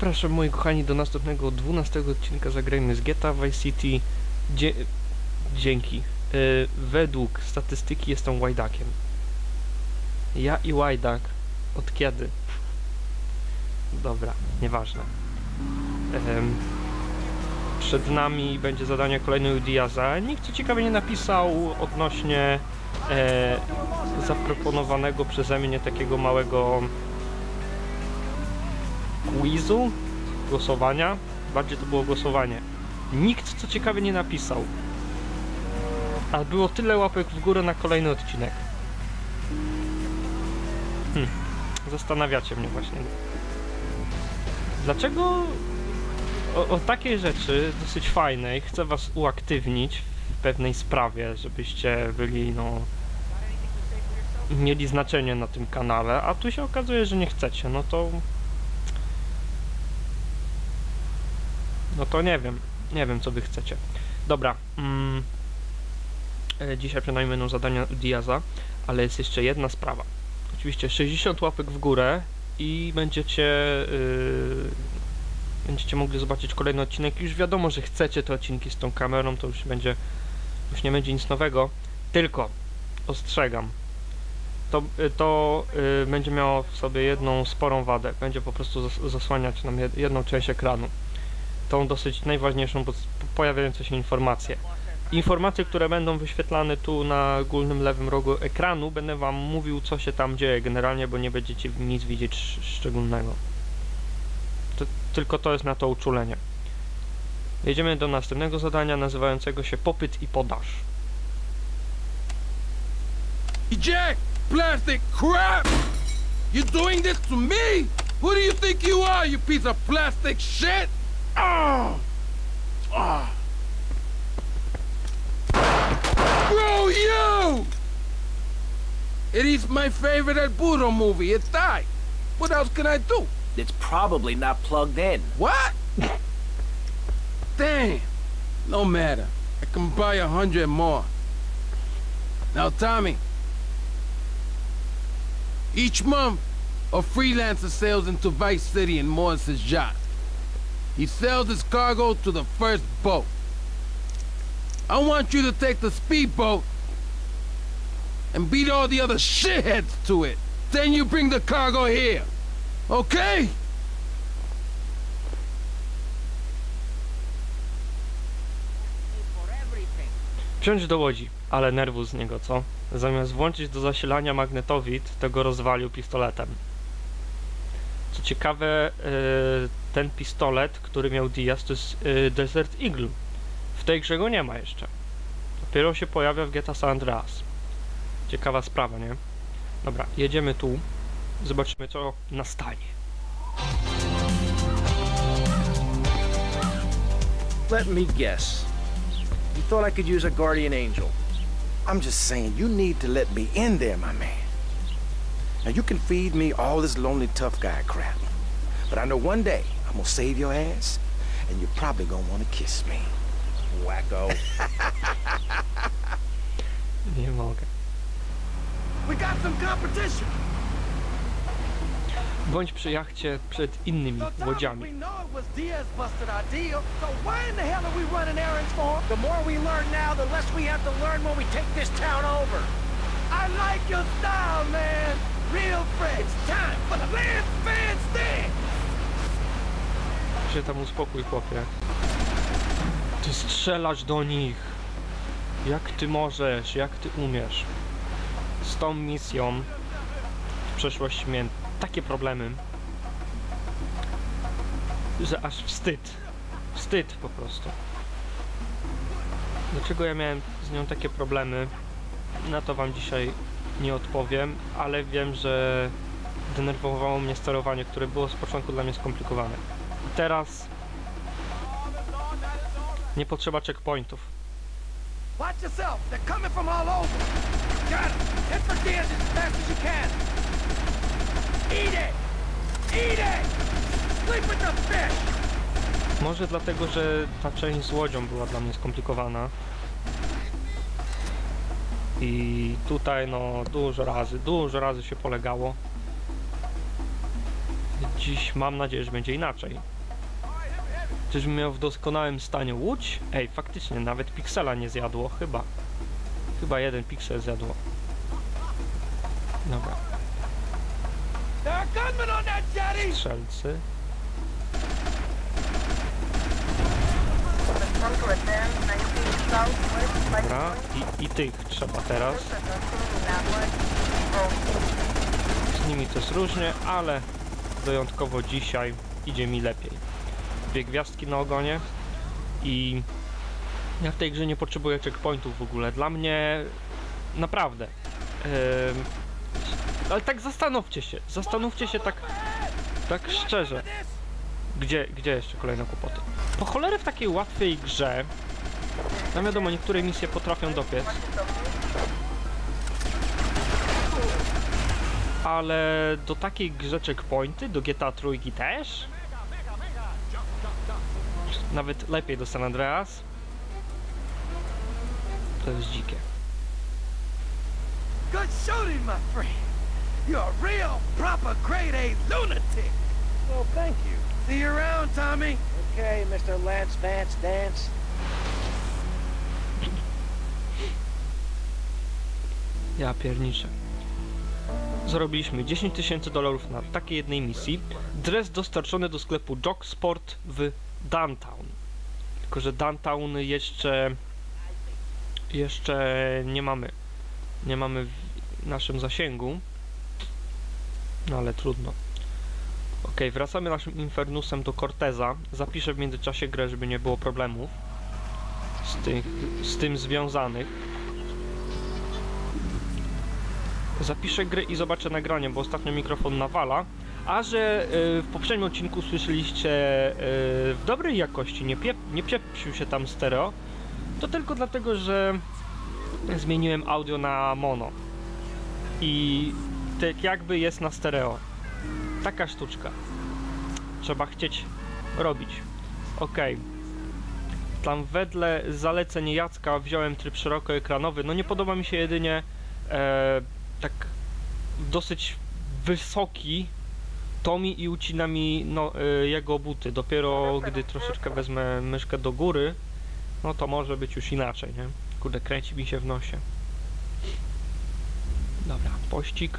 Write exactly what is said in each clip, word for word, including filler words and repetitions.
Zapraszam, moi kochani, do następnego dwunastego odcinka Zagrajmy z G T A Vice City. Dzie dzięki. Yy, według statystyki jestem łajdakiem. Ja i łajdak. Od kiedy? Dobra, nieważne. Yy, przed nami będzie zadanie kolejne u Diaza. Nikt co ciekawie nie napisał odnośnie yy, zaproponowanego przeze mnie takiego małego quizu, głosowania. Bardziej to było głosowanie. Nikt co ciekawie nie napisał. A było tyle łapek w górę na kolejny odcinek. Hm. Zastanawiacie mnie właśnie. Dlaczego o, o takiej rzeczy dosyć fajnej chcę was uaktywnić w pewnej sprawie, żebyście byli, no, mieli znaczenie na tym kanale, a tu się okazuje, że nie chcecie, no to no to nie wiem, nie wiem co wy chcecie. Dobra, mm, dzisiaj przynajmniej będą zadania Diaza, ale jest jeszcze jedna sprawa. Oczywiście sześćdziesiąt łapek w górę i będziecie yy, będziecie mogli zobaczyć kolejny odcinek. Już wiadomo, że chcecie te odcinki z tą kamerą, to już będzie, już nie będzie nic nowego, tylko ostrzegam, to, to yy, będzie miało w sobie jedną sporą wadę, będzie po prostu zas zasłaniać nam jed jedną część ekranu. Tą dosyć najważniejszą, bo pojawiające się informacje. Informacje, które będą wyświetlane tu na górnym lewym rogu ekranu, będę wam mówił, co się tam dzieje generalnie, bo nie będziecie nic widzieć szczególnego. To, tylko to jest na to uczulenie. Jedziemy do następnego zadania, nazywającego się Popyt i Podaż. Jack, plastic crap! You doing this to me? Who do you think you are, you piece of plastic shit? Oh! Oh! Bro, you! It is my favorite El Burro movie. It's died. What else can I do? It's probably not plugged in. What? Damn. No matter. I can buy a hundred more. Now, Tommy. Each month, a freelancer sails into Vice City in Morris's yacht. He sells his cargo to the first boat. I want you to take the speedboat and beat all the other shitheads to it. Then you bring the cargo here. Okay? Wsiądź do łodzi, ale nerwu z niego, co? Zamiast włączyć do zasilania magnetowid, to go rozwalił pistoletem. Co ciekawe, yy, ten pistolet, który miał Diaz, to jest yy, Desert Eagle. W tej grze go nie ma jeszcze. Dopiero się pojawia w G T A San Andreas. Ciekawa sprawa, nie? Dobra, jedziemy tu. Zobaczymy, co nastanie. Let me guess. You thought I could use a guardian angel. I'm just saying, you need to let me in there, my man. Now, you can feed me all this lonely tough guy crap, but I know one day I'm gonna save your ass, and you're probably gonna want to kiss me. Wacko. Nie mogę. We got some competition. Bądź przy jachcie przed innymi łodziami. We know it was Diaz busted our deal, so why in the hell are we running errands for him? The more we learn now, the less we have to learn when we take this town over. I like your style, man. Real Fred. It's time for the last fan stand. Się tam uspokój, chłopie. Ty strzelasz do nich. Jak ty możesz, jak ty umiesz. Z tą misją w przeszłości miałem takie problemy, że aż wstyd. Wstyd po prostu. Dlaczego ja miałem z nią takie problemy? Na to wam dzisiaj nie odpowiem, ale wiem, że denerwowało mnie sterowanie, które było z początku dla mnie skomplikowane. I teraz nie potrzeba checkpointów. Watch yourself. They're coming from all over. Got it. Head for Diaz as fast as you can. Eat it. Eat it. Sleep with the fish. Może dlatego, że ta część z łodzią była dla mnie skomplikowana. I tutaj no dużo razy, dużo razy się polegało. Dziś mam nadzieję, że będzie inaczej. Czyżbym miał w doskonałym stanie łódź? Ej, faktycznie, nawet piksela nie zjadło, chyba. Chyba jeden piksel zjadło. Dobra. Strzelcy. Dobra, i, i tych trzeba teraz. Z nimi to jest różnie, ale wyjątkowo dzisiaj idzie mi lepiej. Dwie gwiazdki na ogonie i ja w tej grze nie potrzebuję checkpointów w ogóle. Dla mnie naprawdę. Yy, ale tak zastanówcie się, zastanówcie się tak, tak szczerze. Gdzie, gdzie jeszcze kolejne kłopoty? Po cholerę w takiej łatwej grze, no wiadomo, niektóre misje potrafią dopiec, ale do takiej grze checkpointy, do G T A trzy też? Nawet lepiej do San Andreas. To jest dzikie. Good shooting, my friend. You're a real, proper, grade A lunatic. Well, thank you. See you around, Tommy. Okay, Mister Lance Vance Dance. Ja pierniczę. Zarobiliśmy dziesięć tysięcy dolarów na takiej jednej misji. Dres dostarczony do sklepu Jog Sport w Downtown. Tylko że Downtown jeszcze... Jeszcze nie mamy. Nie mamy w naszym zasięgu. No ale trudno. Ok, wracamy naszym Infernusem do Corteza. Zapiszę w międzyczasie grę, żeby nie było problemów z, tych, z tym związanych. Zapiszę grę i zobaczę nagranie, bo ostatnio mikrofon nawala. A że y, w poprzednim odcinku słyszeliście y, w dobrej jakości, nie, pie, nie pieprzył się tam stereo, to tylko dlatego, że zmieniłem audio na mono. I tak jakby jest na stereo. Taka sztuczka. Trzeba chcieć robić. Ok. Tam wedle zaleceń Jacka wziąłem tryb szerokoekranowy. No nie podoba mi się jedynie e, tak dosyć wysoki. To mi i ucina mi no, e, jego buty. Dopiero gdy troszeczkę wezmę myszkę do góry, no to może być już inaczej, nie? Kurde, kręci mi się w nosie. Dobra, pościg.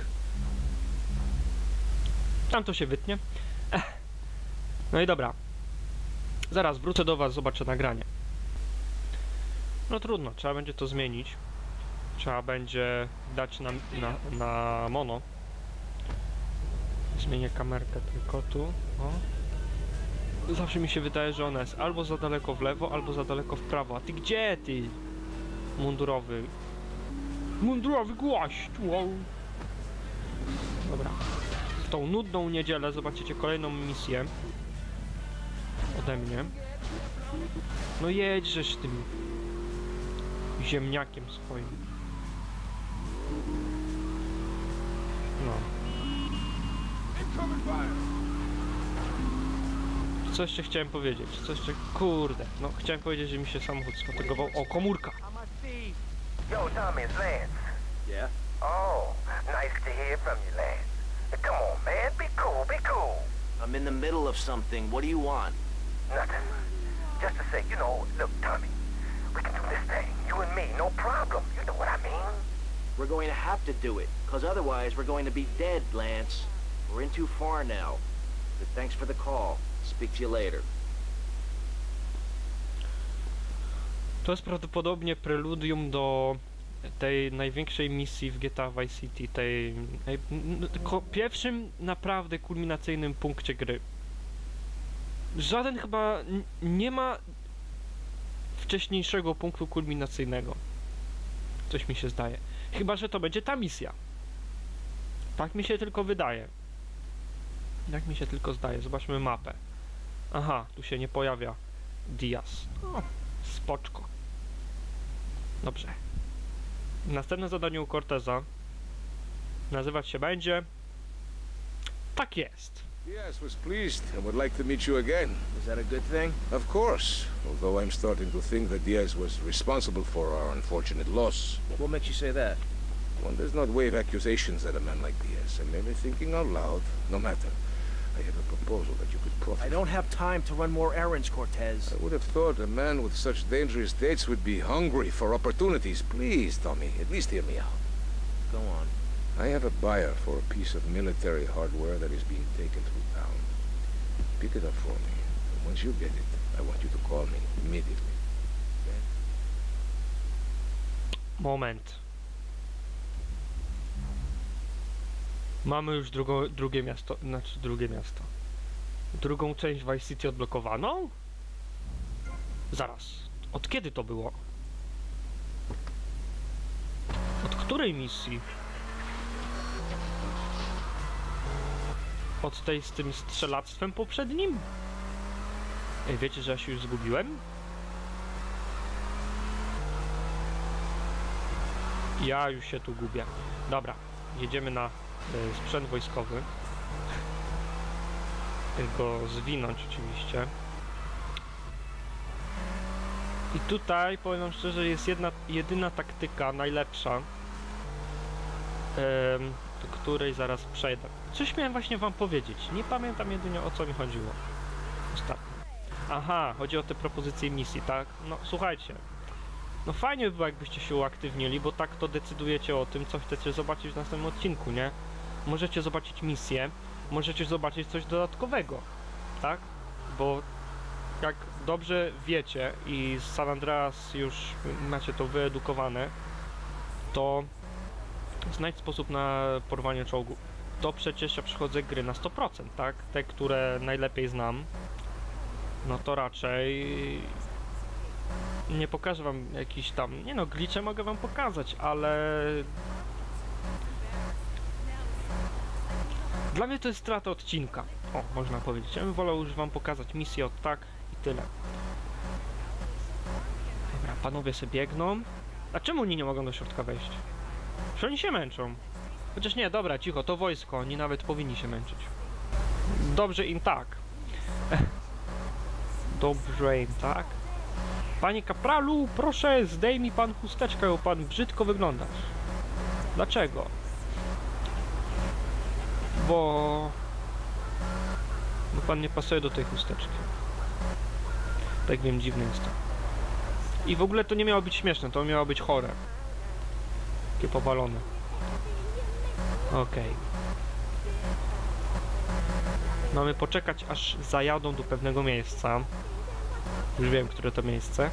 Tam to się wytnie. Ech. No i dobra. Zaraz wrócę do was, zobaczę nagranie. No trudno, trzeba będzie to zmienić. Trzeba będzie dać na, na, na mono. Zmienię kamerkę tylko tu. O. Zawsze mi się wydaje, że ona jest albo za daleko w lewo, albo za daleko w prawo. A ty gdzie, ty? Mundurowy. Mundurowy gość! Wow. Dobra. W tą nudną niedzielę zobaczycie kolejną misję ode mnie. No jedźżesz tym ziemniakiem swoim. No. Co jeszcze chciałem powiedzieć? Co jeszcze? Kurde. No chciałem powiedzieć, że mi się samochód sfotografował. O, komórka! Yo, Tommy, it's Lance. Yeah? Oh, nice to hear from you, Lance. Come on, man, be cool, be cool. I'm in the middle of something. What do you want? Nothing. Just to say, you know, look, Tommy, we can do this thing, you and me, no problem. You know what I mean? We're going to have to do it, because otherwise we're going to be dead, Lance. We're in too far now. But thanks for the call. Speak to you later. To jest prawdopodobnie preludium do tej największej misji w G T A Vice City, tej naj, n, ko, pierwszym naprawdę kulminacyjnym punkcie gry. Żaden chyba n, nie ma wcześniejszego punktu kulminacyjnego. Coś mi się zdaje. Chyba że to będzie ta misja. Tak mi się tylko wydaje. Tak mi się tylko zdaje. Zobaczmy mapę. Aha, tu się nie pojawia Diaz. O, spoczko. Dobrze. Następne zadanie u Corteza nazywać się będzie... Tak jest. Yes, was pleased and would like to meet you again. Is that a good thing? Of course, although I'm starting to think that Diaz was responsible for our unfortunate loss. What makes you say that? One does not wave accusations at a man like Diaz, and maybe thinking out loud, no matter. I have a proposal that you could profit I don't have time to run more errands, Cortez. I would have thought a man with such dangerous dates would be hungry for opportunities. Please, Tommy, at least hear me out. Go on. I have a buyer for a piece of military hardware that is being taken through town. Pick it up for me. And once you get it, I want you to call me immediately. Okay? Moment. Mamy już drugą, drugie miasto, znaczy drugie miasto. Drugą część Vice City odblokowaną? Zaraz. Od kiedy to było? Od której misji? Od tej z tym strzelactwem poprzednim? Ej, wiecie, że ja się już zgubiłem? Ja już się tu gubię. Dobra, jedziemy na y, sprzęt wojskowy. Go zwinąć oczywiście. I tutaj, powiem wam szczerze, jest jedna, jedyna taktyka, najlepsza, ym, do której zaraz przejdę. Coś miałem właśnie wam powiedzieć. Nie pamiętam jedynie, o co mi chodziło ostatnio. Aha, chodzi o te propozycje misji, tak? No, słuchajcie. No fajnie by było, jakbyście się uaktywnili, bo tak to decydujecie o tym, co chcecie zobaczyć w następnym odcinku, nie? Możecie zobaczyć misję, możecie zobaczyć coś dodatkowego, tak? Bo jak dobrze wiecie i z San Andreas już macie to wyedukowane, to znajdź sposób na porwanie czołgu. To przecież ja przychodzę gry na sto procent, tak? Te, które najlepiej znam, no to raczej nie pokażę wam jakiś tam, nie no, glitche mogę wam pokazać, ale dla mnie to jest strata odcinka, o, można powiedzieć. Ja bym wolał już wam pokazać misję od tak i tyle. Dobra, panowie sobie biegną. A czemu oni nie mogą do środka wejść? Czy oni się męczą? Chociaż nie, dobra, cicho, to wojsko, oni nawet powinni się męczyć. Dobrze im tak. Dobrze im tak. Panie kapralu, proszę, zdejmij pan chusteczkę, bo pan brzydko wyglądasz. Dlaczego? Bo... Bo pan nie pasuje do tej chusteczki. Tak wiem, dziwny jest to. I w ogóle to nie miało być śmieszne, to miało być chore. Takie powalone. Okej. Okay. Mamy poczekać, aż zajadą do pewnego miejsca. Już wiem, które to miejsce.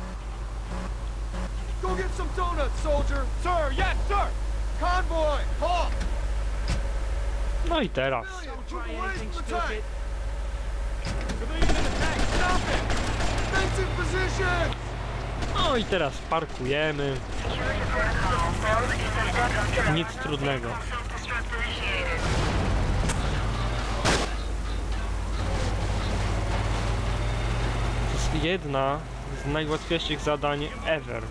Go get some donuts, soldier! Sir, yes, sir! Convoy, halt! No i teraz. Keep away from the tank! Civilian in the tank, stop it! Defensive position! No i teraz parkujemy. Nic trudnego. To jest jedna z najłatwiejszych zadań ever.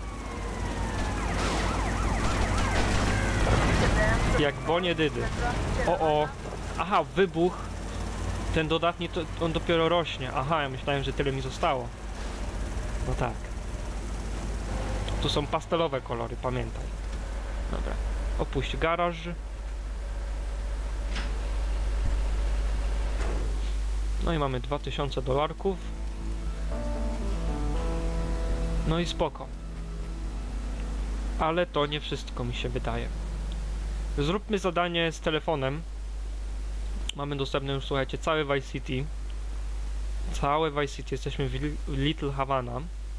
Jak bonie dydy. O o. Aha, wybuch. Ten dodatni, to on dopiero rośnie. Aha, ja myślałem, że tyle mi zostało. No tak. Tu są pastelowe kolory, pamiętaj. Dobra. Opuść garaż. No i mamy dwa tysiące dolarków. No i spoko. Ale to nie wszystko, mi się wydaje. Zróbmy zadanie z telefonem. Mamy dostępne już, słuchajcie, całe Vice City. Całe Vice City. Jesteśmy w Little Havana.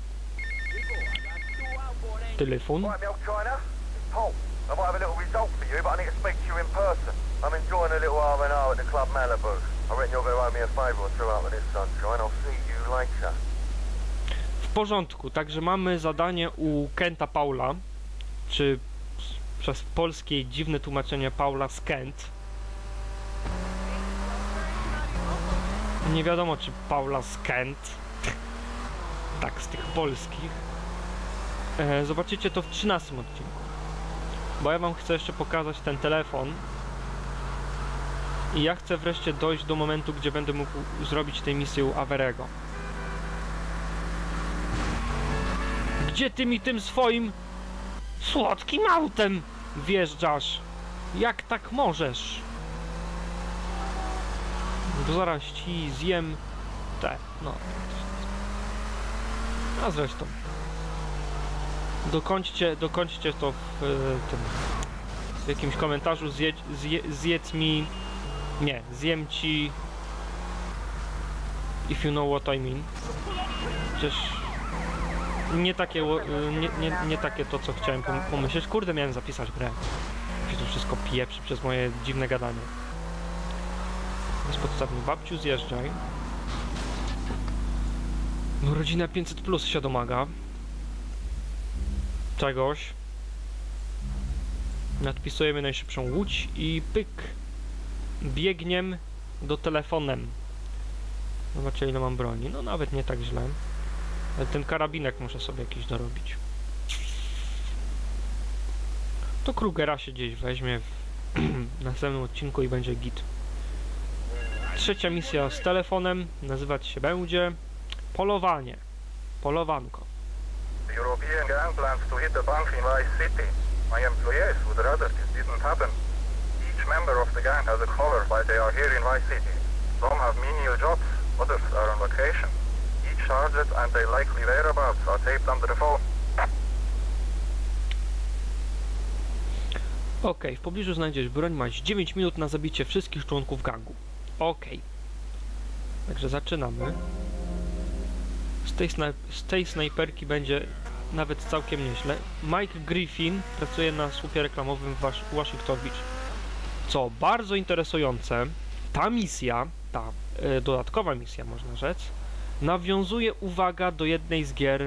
Telefon. Right, Mel China. Paul, I might have a little result for you, but I need to speak to you in person. I'm enjoying a little R and R at the Club Malibu. I reckon you're going to owe me a favour or two out of this sunshine. I'll see you later. W porządku, także mamy zadanie u Kenta Paula, czy przez polskie dziwne tłumaczenie Paula z Kent. Nie wiadomo, czy Paula z Kent. Tak, z tych polskich. E, zobaczycie to w trzynastym odcinku. Bo ja wam chcę jeszcze pokazać ten telefon. I ja chcę wreszcie dojść do momentu, gdzie będę mógł zrobić tę misję u Averego. Gdzie ty mi tym swoim słodkim autem wjeżdżasz? Jak tak możesz? Bo zaraz ci zjem te, no. A zresztą. Dokończcie, dokończcie to w y, tym, w jakimś komentarzu, zjedz, zje, zjedz mi, nie, zjem ci, if you know what I mean. Przecież nie takie, nie, nie, nie takie to, co chciałem pomyśleć. Kurde, miałem zapisać grę. Się to wszystko pieprzy przez moje dziwne gadanie. Bezpodstawnie. Babciu, zjeżdżaj. No, rodzina pięćset plus się domaga czegoś. Nadpisujemy najszybszą łódź i pyk. Biegniem do telefonem. Zobaczcie, ile mam broni. No nawet nie tak źle. Ale ten karabinek muszę sobie jakiś dorobić. To Krugera się gdzieś weźmie w następnym odcinku i będzie git. Trzecia misja z telefonem nazywać się będzie Polowanie. Polowanko. The European gang plans to hit the bank in Vice City. My employees would rather this didn't happen. Each member of the gang has a collar while they are here in Vice City. Some have menial jobs, others are on vacation. Each target and their likely whereabouts are taped under the phone. Ok, w pobliżu znajdziesz broń, masz dziewięć minut na zabicie wszystkich członków gangu. Ok. Także zaczynamy. Z tej, z tej snajperki będzie nawet całkiem nieźle. Mike Griffin pracuje na słupie reklamowym w Was Washington Beach. Co bardzo interesujące, ta misja, ta e, dodatkowa misja można rzec, nawiązuje, uwaga, do jednej z gier... E,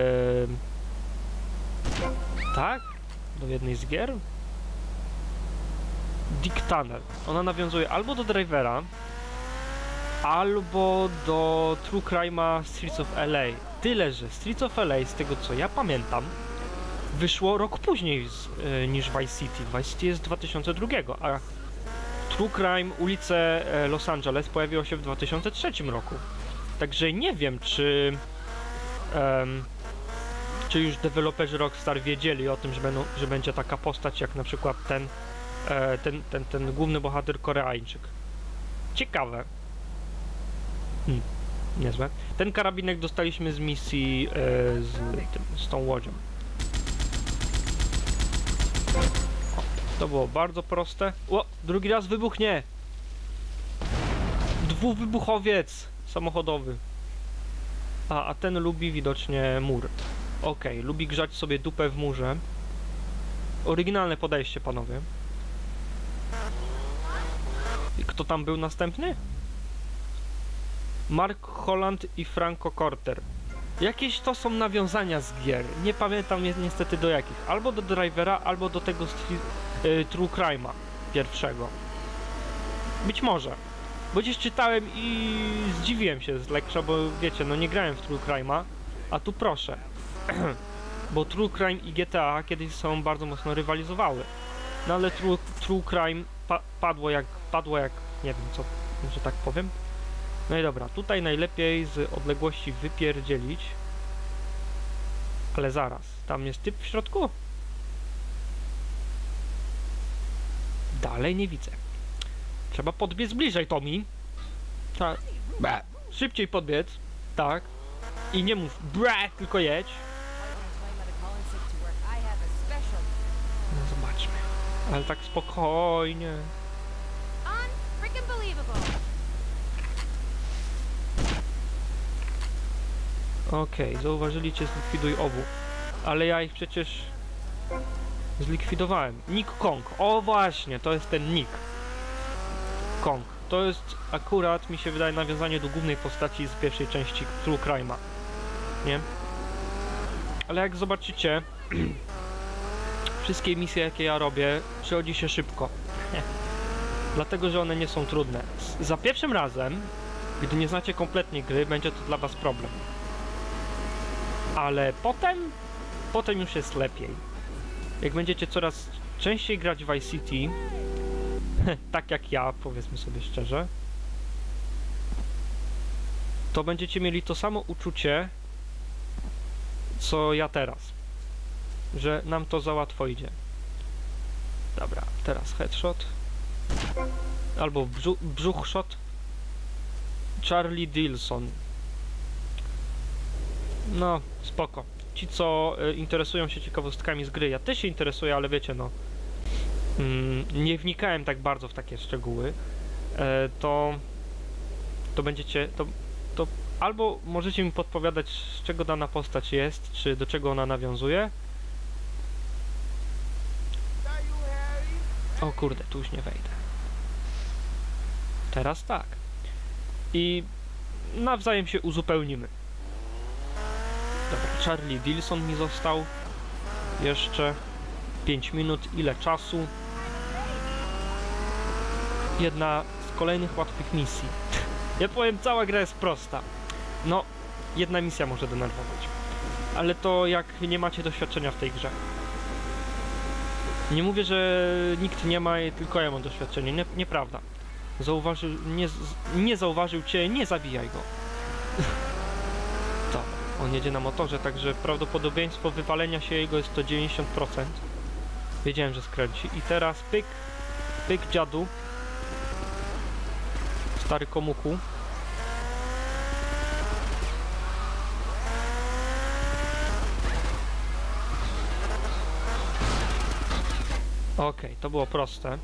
tak? Do jednej z gier? Dick Tunnel. Ona nawiązuje albo do Drivera, albo do True Crime'a Streets of L A. Tyle, że Streets of L A, z tego co ja pamiętam, wyszło rok później z, y, niż Vice City. Vice City jest z dwa tysiące drugiego, a True Crime ulice Los Angeles pojawiło się w dwa tysiące trzecim roku. Także nie wiem, czy um, czy już deweloperzy Rockstar wiedzieli o tym, że, będą, że będzie taka postać jak na przykład ten e, ten, ten, ten główny bohater Koreańczyk. Ciekawe. Hmm, niezłe. Ten karabinek dostaliśmy z misji e, z, tym, z tą łodzią. O, to było bardzo proste. O, drugi raz wybuchnie! Dwuwybuchowiec samochodowy. A, a ten lubi widocznie mur. Okej, okay, lubi grzać sobie dupę w murze. Oryginalne podejście, panowie. I kto tam był następny? Mark Holland i Franco Corter. Jakieś to są nawiązania z gier. Nie pamiętam ni niestety do jakich. Albo do Drivera, albo do tego y, True Crime'a pierwszego. Być może. Bo gdzieś czytałem i zdziwiłem się z lekka, bo wiecie, no nie grałem w True Crime'a, a tu proszę. Bo True Crime i G T A kiedyś są bardzo mocno rywalizowały. No ale True, True Crime pa padło jak, padło jak, nie wiem co, że tak powiem. No i dobra, tutaj najlepiej z odległości wypierdzielić. Ale zaraz, tam jest typ w środku? Dalej nie widzę. Trzeba podbiec bliżej, Tommy. Tak. Szybciej podbiec. Tak. I nie mów bra, tylko jedź. No zobaczmy. Ale tak spokojnie. Okej, okay, zauważyli cię, zlikwiduj obu. Ale ja ich przecież zlikwidowałem. Nick Kong. O właśnie, to jest ten Nick Kong. To jest akurat, mi się wydaje, nawiązanie do głównej postaci z pierwszej części True Crime'a. Nie? Ale jak zobaczycie, wszystkie misje, jakie ja robię, przychodzi się szybko. Dlatego, że one nie są trudne. Za pierwszym razem, gdy nie znacie kompletnie gry, będzie to dla was problem. Ale potem, potem już jest lepiej. Jak będziecie coraz częściej grać w Vice City, tak jak ja, powiedzmy sobie szczerze, to będziecie mieli to samo uczucie, co ja teraz. Że nam to za łatwo idzie. Dobra, teraz headshot. Albo brzu brzuchshot. Charlie Dilson. No, spoko. Ci, co y, interesują się ciekawostkami z gry, ja też się interesuję, ale wiecie, no... Mm, nie wnikałem tak bardzo w takie szczegóły. E, to... To będziecie... To, to albo możecie mi podpowiadać, z czego dana postać jest, czy do czego ona nawiązuje. O kurde, tu już nie wejdę. Teraz tak. I nawzajem się uzupełnimy. Dobra, Charlie Dilson mi został. Jeszcze pięć minut. Ile czasu? Jedna z kolejnych łatwych misji. Ja powiem, cała gra jest prosta. No, jedna misja może denerwować. Ale to jak nie macie doświadczenia w tej grze. Nie mówię, że nikt nie ma, tylko ja mam doświadczenie. Nie, nieprawda. Zauważył, nie, nie zauważył cię, nie zabijaj go. To, on jedzie na motorze, także prawdopodobieństwo wywalenia się jego jest to dziewięćdziesiąt procent. Wiedziałem, że skręci. I teraz pyk, pyk dziadu. Stary komuku. Okej, okay, to było proste.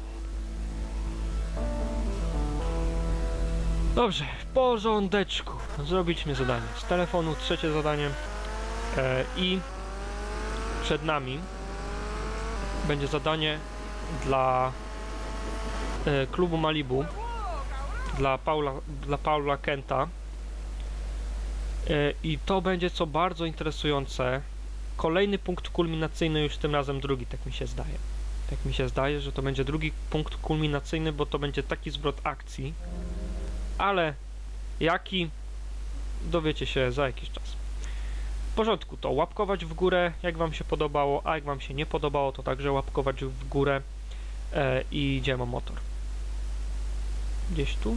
Dobrze, w porządeczku. Zrobić mi zadanie. Z telefonu trzecie zadanie. E, I przed nami będzie zadanie dla e, klubu Malibu. Dla Paula, dla Paula Kenta. E, I to będzie co bardzo interesujące. Kolejny punkt kulminacyjny, już tym razem drugi, tak mi się zdaje. Tak mi się zdaje, że to będzie drugi punkt kulminacyjny, bo to będzie taki zwrot akcji. Ale jaki? Dowiecie się za jakiś czas. W porządku, to łapkować w górę, jak wam się podobało, a jak wam się nie podobało, to także łapkować w górę. E, I gdzie mam motor? Gdzieś tu?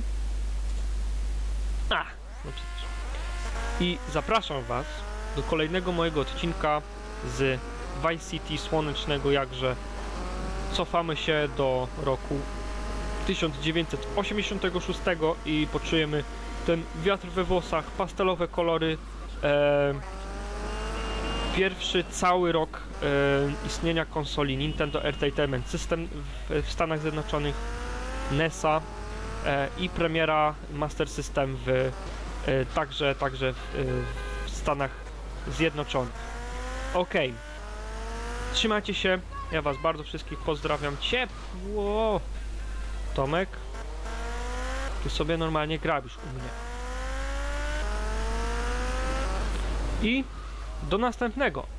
A, no przecież. I zapraszam was do kolejnego mojego odcinka z Vice City słonecznego jakże. Cofamy się do roku tysiąc dziewięćset osiemdziesiątego szóstego i poczujemy ten wiatr we włosach, pastelowe kolory. E, pierwszy cały rok e, istnienia konsoli Nintendo Entertainment System w, w Stanach Zjednoczonych, N E S a e, i premiera Master System w, e, także, także w, w Stanach Zjednoczonych. Ok. Trzymajcie się. Ja was bardzo wszystkich pozdrawiam ciepło. Tomek, ty sobie normalnie grabisz u mnie. I do następnego.